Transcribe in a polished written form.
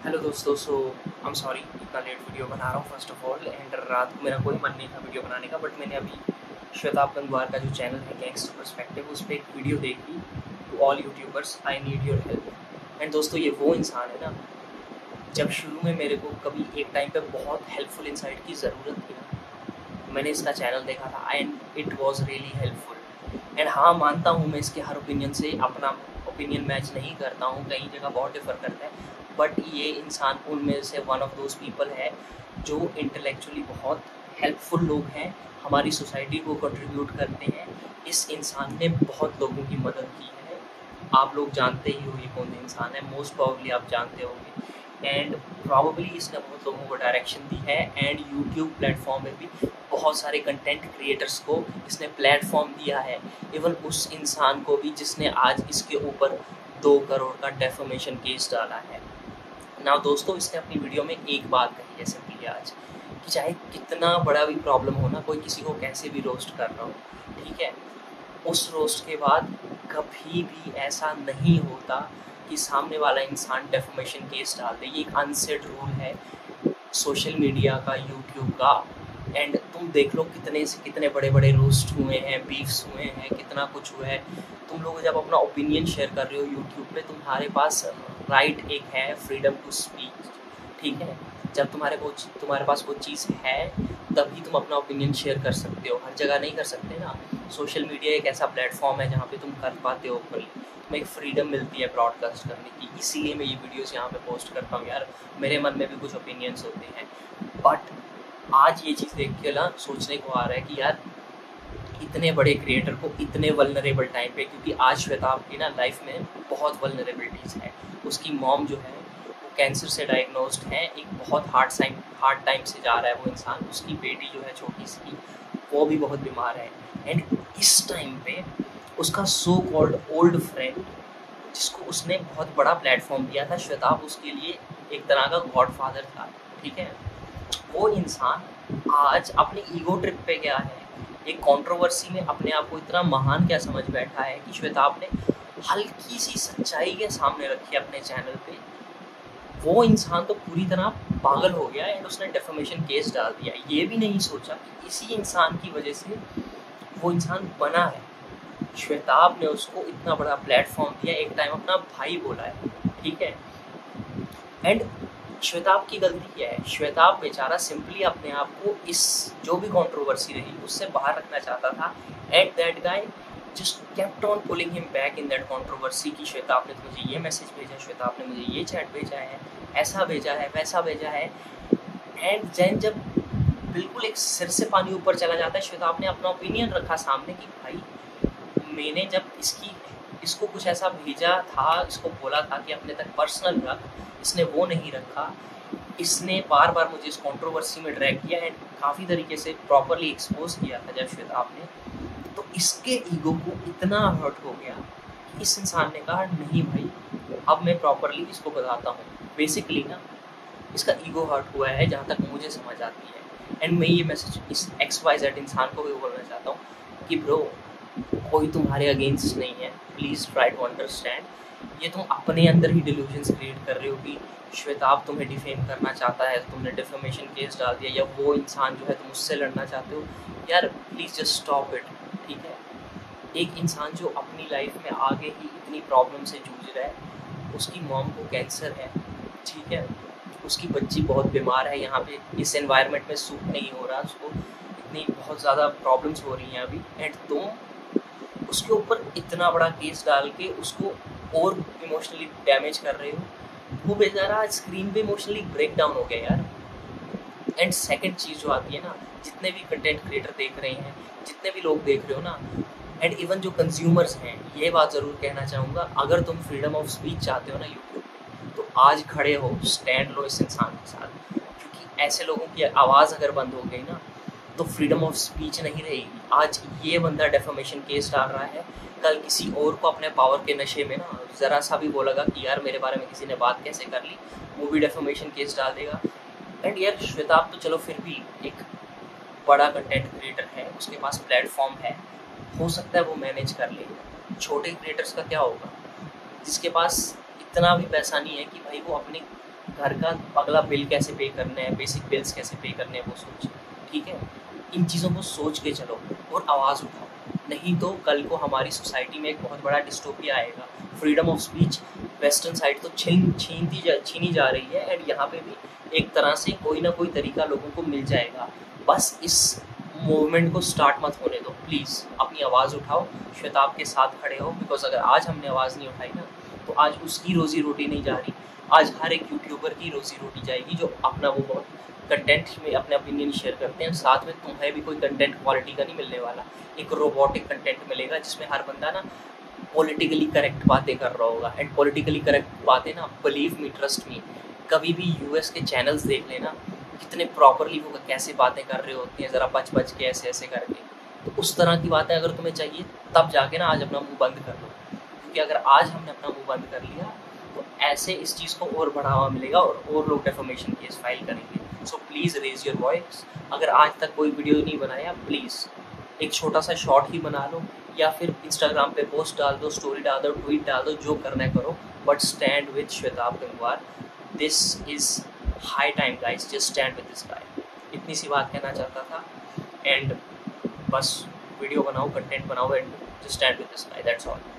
Hello दोस्तों। I am sorry इतना late video बना रहा हूँ फर्स्ट ऑफ ऑल। एंड रात को मेरा कोई मन नहीं था वीडियो बनाने का, बट मैंने अभी श्वेताब गंगवार का जो चैनल है गैंगस्टर पर्सपेक्टिव, उस पर एक वीडियो देखी। To all YouTubers, I need your help. And दोस्तों, ये वो इंसान है ना, जब शुरू में मेरे को कभी एक टाइम पे बहुत हेल्पफुल इंसाइट की ज़रूरत थी ना, मैंने इसका चैनल देखा था and it was really helpful. And हाँ, मानता हूँ मैं इसके हर ओपिनियन से अपना ओपिनियन मैच नहीं करता हूँ, कई जगह बहुत डिफर करता है, बट ये इंसान उनमें से वन ऑफ दोज पीपल है जो इंटेलेक्चुअली बहुत हेल्पफुल लोग हैं, हमारी सोसाइटी को कंट्रीब्यूट करते हैं। इस इंसान ने बहुत लोगों की मदद की है। आप लोग जानते ही हो ये कौन इंसान है, मोस्ट प्रॉबली आप जानते होंगे। एंड प्रॉबली इसने बहुत लोगों को डायरेक्शन दी है एंड यूट्यूब प्लेटफॉर्म में भी बहुत सारे कंटेंट क्रिएटर्स को इसने प्लेटफॉर्म दिया है। इवन उस इंसान को भी जिसने आज इसके ऊपर 2 करोड़ का डेफेमेशन केस डाला है ना। दोस्तों, इसने अपनी वीडियो में एक बात कही है सिंपली आज, कि चाहे कितना बड़ा भी प्रॉब्लम हो ना, कोई किसी को कैसे भी रोस्ट कर रहा हो, ठीक है, उस रोस्ट के बाद कभी भी ऐसा नहीं होता कि सामने वाला इंसान डेफेमेशन केस डाल दे। ये एक अनसेड रूल है सोशल मीडिया का, यूट्यूब का। एंड तुम देख लो कितने से कितने बड़े बड़े रोस्ट हुए हैं, बीफ्स हुए हैं, कितना कुछ हुआ है। तुम लोग जब अपना ओपिनियन शेयर कर रहे हो यूट्यूब पे, तुम्हारे पास राइट एक है, फ्रीडम टू स्पीच, ठीक है। जब तुम्हारे पास वो चीज़ है, तभी तुम अपना ओपिनियन शेयर कर सकते हो। हर जगह नहीं कर सकते ना। सोशल मीडिया एक ऐसा प्लेटफॉर्म है जहाँ पे तुम कर पाते हो, तुम्हें एक फ्रीडम मिलती है ब्रॉडकास्ट करने की। इसीलिए मैं ये वीडियोस यहाँ पे पोस्ट करता हूँ यार। मेरे मन में भी कुछ ओपिनियंस होते हैं, बट आज ये चीज़ देख के ना सोचने को आ रहा है कि यार इतने बड़े क्रिएटर को इतने वल्नरेबल टाइम पे, क्योंकि आज श्वेताब की ना लाइफ में बहुत वल्नरेबिलिटीज़ है। उसकी मॉम जो है वो कैंसर से डायग्नोस्ड है, एक बहुत हार्ड टाइम से जा रहा है वो इंसान। उसकी बेटी जो है छोटी सी, वो भी बहुत बीमार है। एंड इस टाइम पे उसका सो कॉल्ड ओल्ड फ्रेंड, जिसको उसने बहुत बड़ा प्लेटफॉर्म दिया था, श्वेताब उसके लिए एक तरह का गॉडफादर था, ठीक है। वो इंसान आज अपने ईगो ट्रिप पे गया है, एक कंट्रोवर्सी में अपने आप को इतना महान क्या समझ बैठा है कि श्वेताब ने हल्की सी सच्चाई के सामने रखी अपने चैनल पे। वो इंसान तो पूरी तरह पागल हो गया एंड उसने डेफेमेशन केस डाल दिया। ये भी नहीं सोचा कि इसी इंसान की वजह से वो इंसान बना है। श्वेताब ने उसको इतना बड़ा प्लेटफॉर्म दिया, एक टाइम अपना भाई बोला है, ठीक है। एंड श्वेताब की गलती क्या है? श्वेताब बेचारा सिंपली अपने आप को इस जो भी कंट्रोवर्सी रही उससे बाहर रखना चाहता था। And that guy just kept on pulling him back in that controversy कि श्वेताब ने तो मुझे ये मैसेज भेजा, श्वेताब ने मुझे ये चैट भेजा है, ऐसा भेजा है, वैसा भेजा है। एंड जैन जब बिल्कुल एक सिर से पानी ऊपर चला जाता है, श्वेताब ने अपना ओपिनियन रखा सामने कि भाई मैंने जब इसको कुछ ऐसा भेजा था, इसको बोला था कि अपने तक पर्सनल रख, इसने वो नहीं रखा। इसने बार बार मुझे इस कंट्रोवर्सी में ड्रैग किया एंड काफ़ी तरीके से प्रॉपरली एक्सपोज किया था जब श्वेताब ने। तो इसके ईगो को इतना हर्ट हो गया कि इस इंसान ने कहा नहीं भाई, अब मैं प्रॉपरली इसको बताता हूँ। बेसिकली ना इसका ईगो हर्ट हुआ है, जहाँ तक मुझे समझ आती है। एंड मैं ये मैसेज इस XYZ इंसान को भी बोलना चाहता हूँ कि ब्रो, कोई तुम्हारे अगेंस्ट नहीं है, प्लीज़ ट्राई टू अंडरस्टैंड। ये तुम अपने अंदर ही डिल्यूजन्स क्रिएट कर रहे हो कि श्वेताब तुम्हें डिफेम करना चाहता है, तुमने डिफेमेशन केस डाल दिया, या वो इंसान जो है तुम उससे लड़ना चाहते हो। यार प्लीज़ जस्ट स्टॉप इट, ठीक है। एक इंसान जो अपनी लाइफ में आगे ही इतनी प्रॉब्लम से जूझ रहा है, उसकी मॉम को कैंसर है, ठीक है, उसकी बच्ची बहुत बीमार है, यहाँ पे इस एनवायरनमेंट में सूट नहीं हो रहा, उसको इतनी बहुत ज़्यादा प्रॉब्लम्स हो रही हैं अभी, एंड तुम उसके ऊपर इतना बड़ा केस डाल के उसको और इमोशनली डैमेज कर रहे हो। वो बेचारा आज स्क्रीन पे इमोशनली ब्रेक डाउन हो गया यार। एंड सेकंड चीज़ जो आती है ना, जितने भी कंटेंट क्रिएटर देख रहे हैं, जितने भी लोग देख रहे हो ना, एंड इवन जो कंज्यूमर्स हैं, ये बात ज़रूर कहना चाहूँगा, अगर तुम फ्रीडम ऑफ स्पीच चाहते हो ना यूट्यूब, तो आज खड़े हो, स्टैंड लो इस इंसान के साथ। क्योंकि ऐसे लोगों की आवाज़ अगर बंद हो गई ना, तो फ्रीडम ऑफ स्पीच नहीं रहेगी। आज ये बंदा डेफेमेशन केस डाल रहा है, कल किसी और को अपने पावर के नशे में ना ज़रा सा भी बोलेगा कि यार मेरे बारे में किसी ने बात कैसे कर ली, वो भी डेफेमेशन केस डाल देगा। एंड यार श्वेताब तो चलो फिर भी एक बड़ा कंटेंट क्रिएटर है, उसके पास प्लेटफॉर्म है, हो सकता है वो मैनेज कर ले। छोटे क्रिएटर्स का क्या होगा, जिसके पास इतना भी पैसा नहीं है कि भाई वो अपनी घर का अगला बिल कैसे पे करना है, बेसिक बिल्स कैसे पे करने हैं वो सोच, ठीक है। इन चीज़ों को सोच के चलो और आवाज़ उठाओ, नहीं तो कल को हमारी सोसाइटी में एक बहुत बड़ा डिस्टोपिया आएगा। Freedom of speech western side तो छीनी जा रही है, एंड यहाँ पे भी एक तरह से कोई ना कोई तरीका लोगों को मिल जाएगा। बस इस मूवमेंट को स्टार्ट मत होने दो प्लीज़, अपनी आवाज़ उठाओ, श्वेताब के साथ खड़े हो, बिकॉज अगर आज हमने आवाज़ नहीं उठाई ना तो आज उसकी रोज़ी रोटी नहीं जा रही, आज हर एक यूट्यूबर की रोज़ी रोटी जाएगी जो अपना वो बहुत कंटेंट में अपने ओपिनियन शेयर करते हैं, साथ में तुम्हें भी कोई कंटेंट क्वालिटी का नहीं मिलने वाला, एक रोबोटिक कंटेंट मिलेगा जिसमें हर बंदा ना पॉलिटिकली करेक्ट बातें कर रहा होगा। एंड पॉलिटिकली करेक्ट बातें ना, बिलीव मी, ट्रस्ट मी, कभी भी यूएस के चैनल्स देख लेना, कितने प्रॉपरली वो कैसे बातें कर रहे होते हैं, ज़रा बच के ऐसे ऐसे करके। तो उस तरह की बातें अगर तुम्हें चाहिए तब जाके ना आज अपना मुंह बंद कर लो, क्योंकि अगर आज हमने अपना मुंह बंद कर लिया तो ऐसे इस चीज़ को और बढ़ावा मिलेगा और लोग डेफेमेशन केस फाइल करेंगे। So please raise your voice. अगर आज तक कोई वीडियो नहीं बनाया, प्लीज़ एक छोटा सा शॉर्ट ही बना लो, या फिर इंस्टाग्राम पे पोस्ट डाल दो, स्टोरी डाल दो, ट्वीट डाल दो, जो करना है करो, but stand with Shwetab Gangwar. This is high time guys, just stand with this guy. इतनी सी बात कहना चाहता था, एंड बस वीडियो बनाओ, कंटेंट बनाओ, and just stand with this guy, that's all.